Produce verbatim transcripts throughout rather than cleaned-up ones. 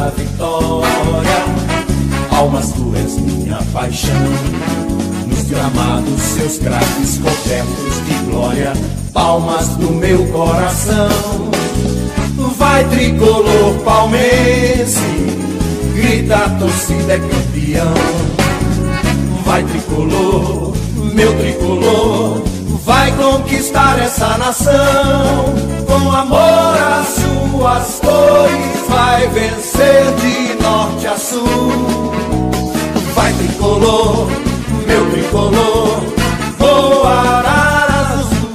nessa vitória. Palmas, tu és minha paixão, nos gramados seus craques cobertos de glória. Palmas do meu coração. Vai tricolor palmense, grita a torcida é campeão. Vai tricolor, meu tricolor, vai conquistar essa nação. Com amor às suas cores, vai vencer de norte a sul. Vai tricolor, meu tricolor, voará azul.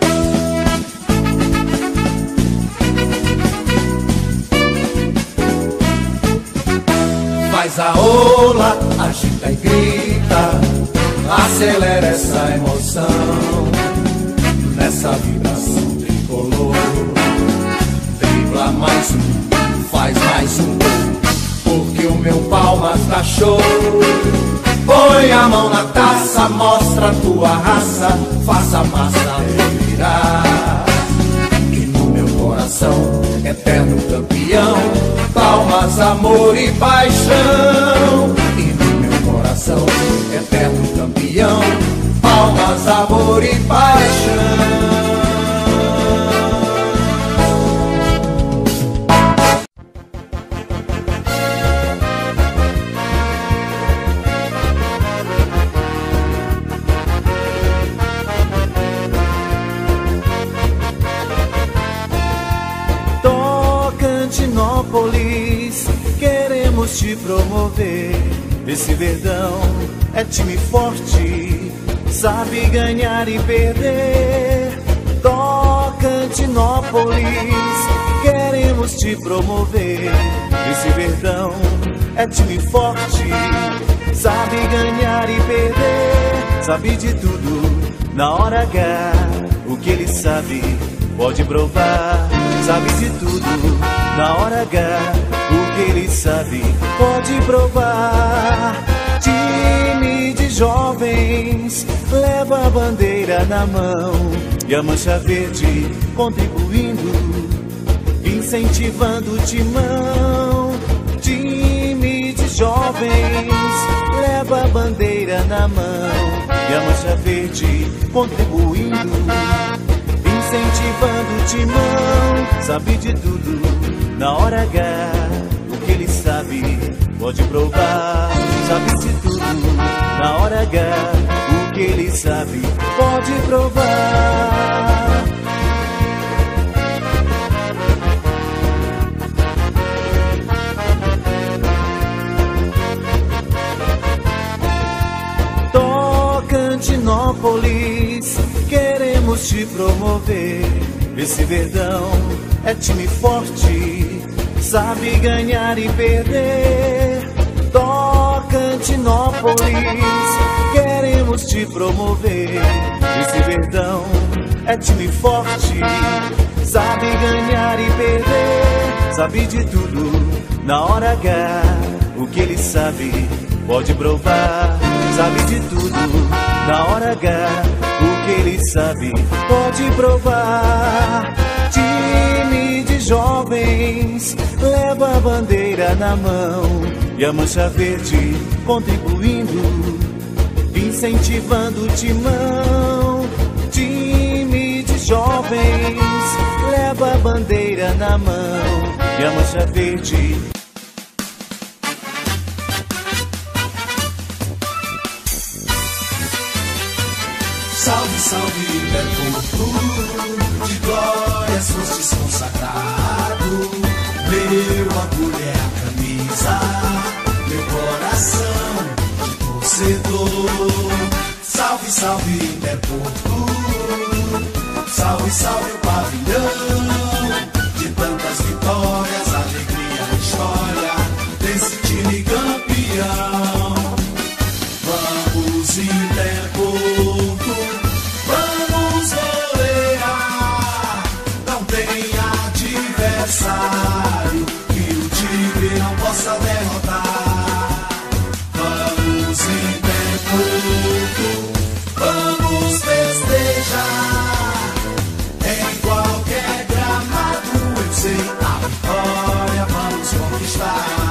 Faz a ola, agita e grita, acelera essa emoção. Nessa vibração tricolor, dribla mais um, faz mais um gol, porque o meu Palmas dá show. Põe a mão na taça, mostra a tua raça, faça a massa revirar. E no meu coração, eterno campeão, Palmas, amor e paixão. E no meu coração, eterno campeão, Palmas, amor e paixão. Tocantinópolis, queremos te promover. Esse Verdão é time forte, sabe ganhar e perder. Tocantinópolis, queremos te promover. Esse Verdão é time forte, sabe ganhar e perder. Sabe de tudo, na hora H, o que ele sabe, pode provar. Sabe de tudo, na hora H, o que ele sabe, pode provar. Time de jovens, leva a bandeira na mão e a mancha verde contribuindo, incentivando o timão. Time de jovens, leva a bandeira na mão e a mancha verde contribuindo, incentivando o timão. Sabe de tudo, na hora H, o que ele sabe, pode provar. Sabe de tudo, na hora H, o que ele sabe, pode provar. Tocantinópolis, queremos te promover. Esse Verdão é time forte, sabe ganhar e perder. Tocantinópolis, queremos te promover. Esse Verdão é time forte, sabe ganhar e perder. Sabe de tudo, na hora H, o que ele sabe, pode provar. Sabe de tudo, na hora H, o que ele sabe, pode provar. Time de jovens, leva a bandeira na mão e a mancha verde contribuindo, incentivando o timão. Time de jovens, leva a bandeira na mão e a mancha verde. Salve, salve, Bertoldo, de glórias fostes consagrado. Meu orgulho é a camisa, meu coração de torcedor. Salve, salve, Bertoldo, salve, salve o pavilhão. De tantas vitórias, alegria, história desse time campeão. Vamos, Interporto, vamos golear. Não tem adversário que o time não possa derrotar. Vamos, Interporto, vamos festejar. Em qualquer gramado eu sei a vitória vamos conquistar.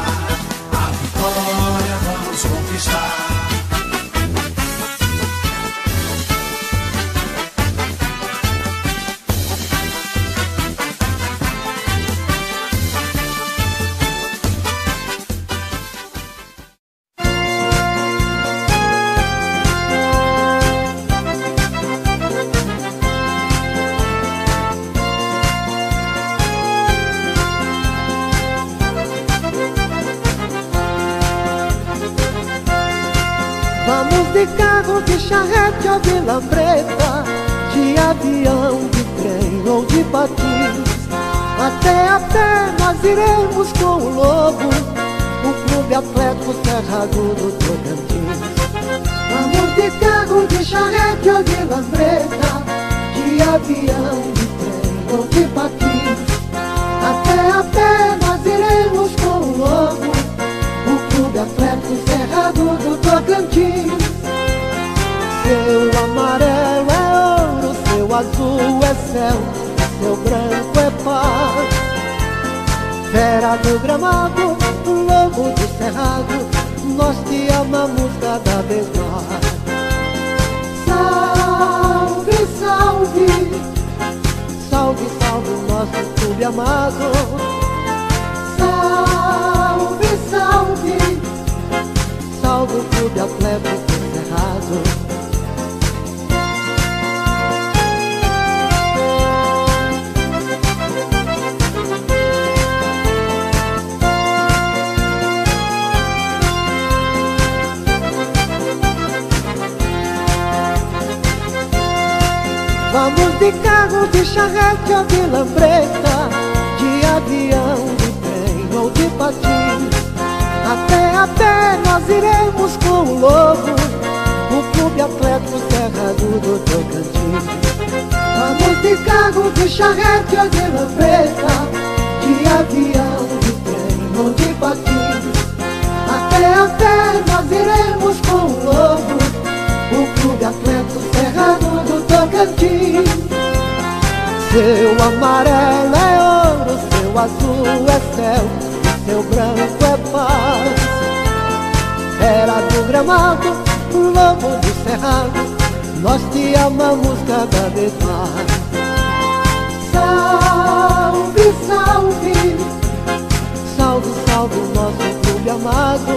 de carro, de charrete ou de lambreta, de avião, de trem ou de patins, até a pé nós iremos com o Lobo, o Clube Atlético Cerrado do Tocantins. Vamos de carro, de charrete ou de lambreta, de avião, de trem ou de patins, até a pé nós iremos com o Lobo, o Clube Atlético Cerrado do Tocantins. Seu amarelo é ouro, seu azul é céu, seu branco é paz. Fera do gramado, lobo do cerrado, nós te amamos cada vez mais. Salve, salve, salve, salve o nosso clube amado. Salve, salve, salve o Clube Atlético Cerrado. Vamos de carro, de charrete ou de lambreta, de avião, de trem ou de patins, até a pé nós iremos com o Lobo, o Clube Atlético Cerrado do Tocantins. Vamos de carro, de charrete ou de lambreta, de avião, de trem ou de patins, até a pé nós iremos com o Lobo, o Clube Atlético Cerrado do Tocantins. Seu amarelo é ouro, seu azul é céu, seu branco é paz. Era do gramado, lobo do cerrado, nós te amamos cada vez mais. Salve, salve, salve, salve o nosso clube amado.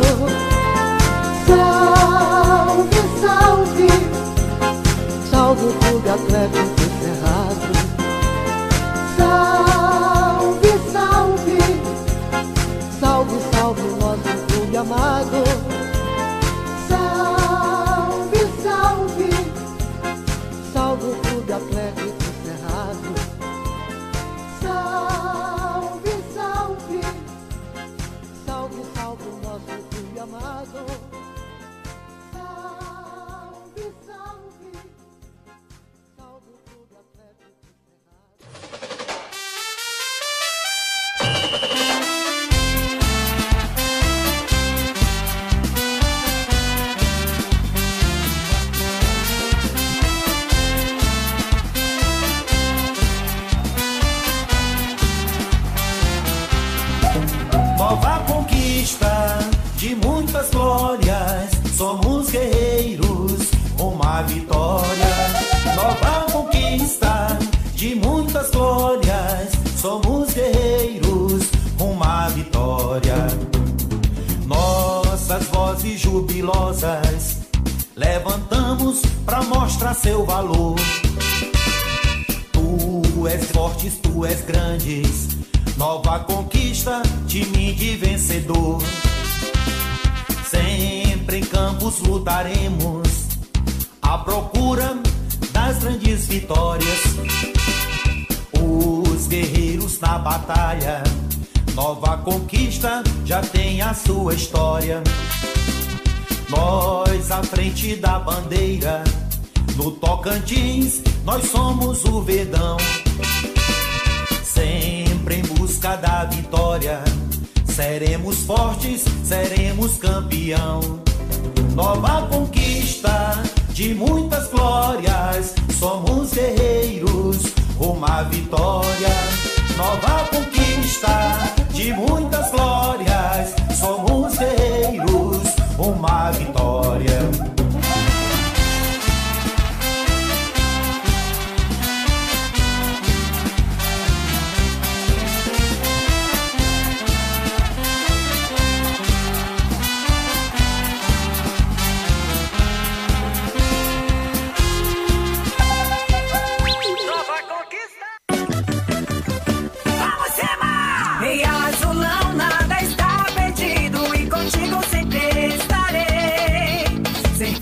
Salve, salve, salve o Clube Atlético Cerrado. Salve, salve, salve, salve o nosso clube amado. Salve, salve, salve o Clube Atlético Cerrado. Salve, salve, salve, salve o nosso clube amado. Salve, salve, salve o Clube Atlético Nova conquista de muitas glórias, somos guerreiros, uma vitória. Nova conquista de muitas glórias, somos guerreiros, uma vitória. Nossas vozes jubilosas levantamos pra mostrar seu valor. Tu és forte, tu és grande, nova conquista, time de vencedor. Sempre em campos lutaremos à procura das grandes vitórias. Os guerreiros na batalha, nova conquista já tem a sua história. Nós à frente da bandeira, no Tocantins, nós somos o Verdão. Sempre em busca da vitória, seremos fortes, seremos campeão. Nova conquista de muitas glórias, somos guerreiros, uma vitória. Nova conquista de muitas glórias, somos guerreiros, uma vitória. Sem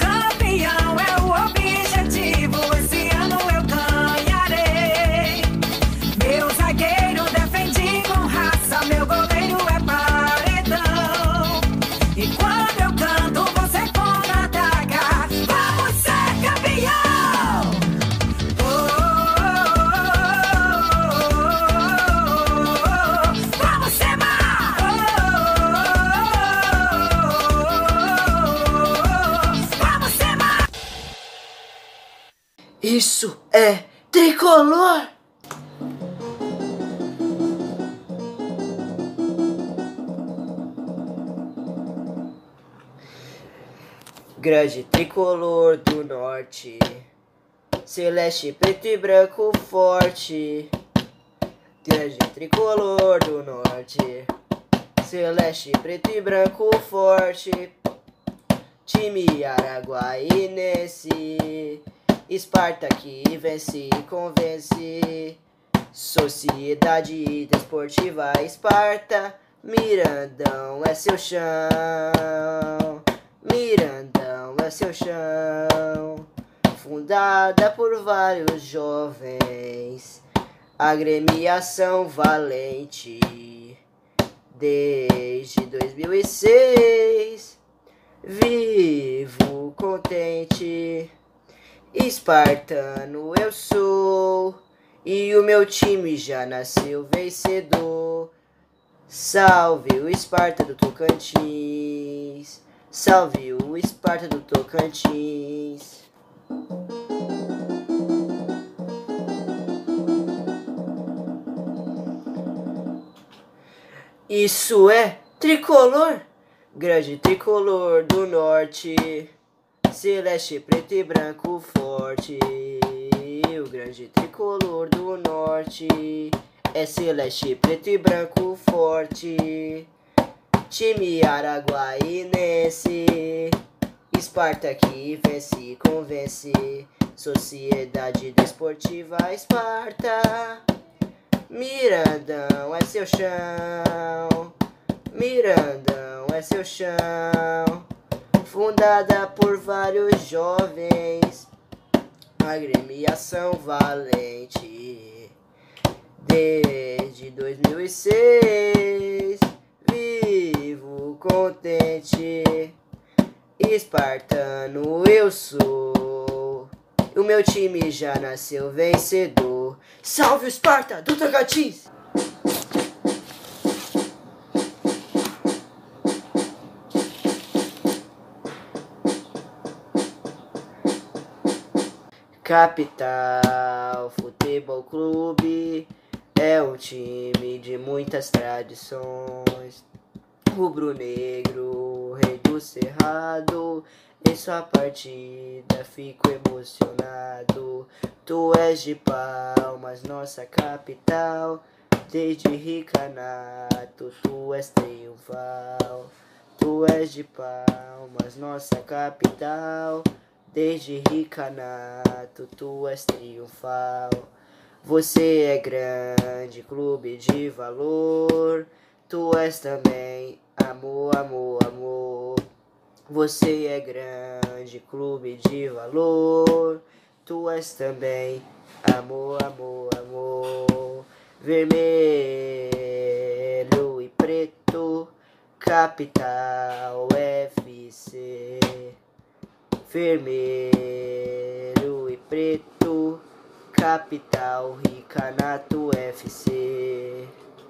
Isso é tricolor! Grande tricolor do norte, celeste, preto e branco forte. Grande tricolor do norte, celeste, preto e branco forte. Time araguainense, Esparta que vence e convence. Sociedade Desportiva Esparta, Mirandão é seu chão. Mirandão é seu chão. Fundada por vários jovens, agremiação valente. Desde dois mil e seis, vivo contente. Espartano eu sou, e o meu time já nasceu vencedor. Salve o Esparta do Tocantins, salve o Esparta do Tocantins. Isso é tricolor, grande tricolor do norte, celeste, preto e branco forte. O grande tricolor do norte é celeste, preto e branco forte. Time araguainense, Esparta que vence e convence. Sociedade Desportiva Esparta, Mirandão é seu chão. Mirandão é seu chão. Fundada por vários jovens, agremiação valente. Desde dois mil e seis, vivo contente. Espartano eu sou, o meu time já nasceu vencedor. Salve o Esparta do Tocantins! Capital Futebol Clube é um time de muitas tradições. Rubro-negro, rei do cerrado, em sua partida fico emocionado. Tu és de Palmas, nossa capital, desde Ricanato tu és triunfal. Tu és de Palmas, nossa capital, desde Ricanato tu és triunfal. Você é grande, clube de valor, tu és também amor, amor, amor. Você é grande, clube de valor, tu és também amor, amor, amor. Vermelho e preto, Capital F C. Vermelho e preto, Capital Ricanato F C.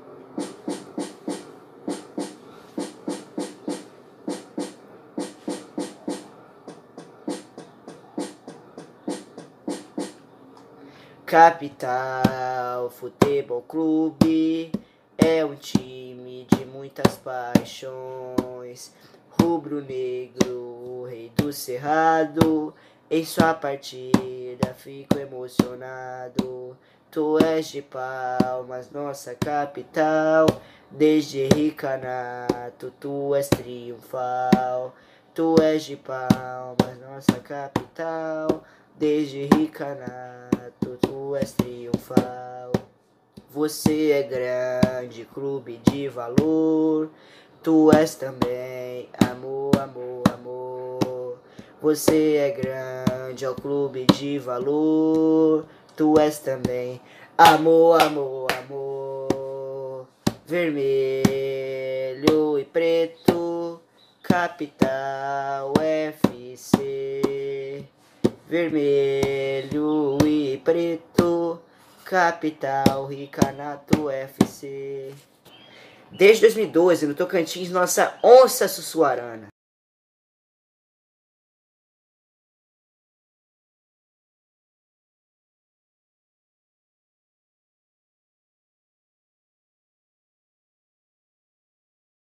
Capital Futebol Clube é um time de muitas paixões. Rubro-negro, rei do cerrado, em sua partida fico emocionado. Tu és de Palmas, nossa capital, desde Ricanato tu és triunfal. Tu és de Palmas, nossa capital, desde Ricanato tu és triunfal. Você é grande, clube de valor, tu és também amor, amor, amor. Você é grande, ó clube de valor, tu és também amor, amor, amor. Vermelho e preto, Capital F C. Vermelho e preto, Capital Ricanato F C. Desde dois mil e doze, no Tocantins, nossa onça sussuarana.